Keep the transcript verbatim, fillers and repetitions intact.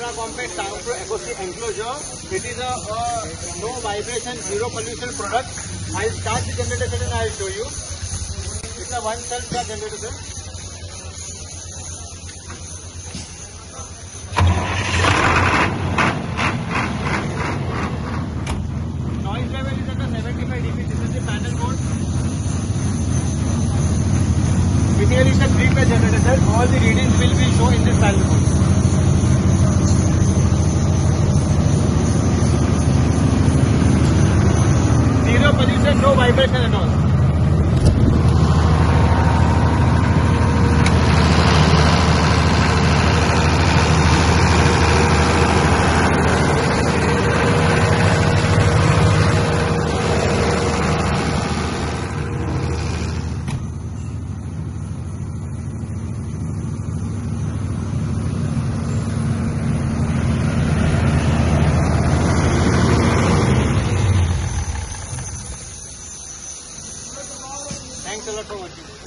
ultra compact soundproof acoustic enclosure. It is a, a no vibration, zero pollution product. I'll start the generator set and I'll show you. It's a one cell start generator set. Noise level is at the seventy-five decibels. This is the panel mode. Here is a three-phase generator set. All the readings will be shown in this panel mode. Zero pollution, no vibration at all. Thanks a lot for watching.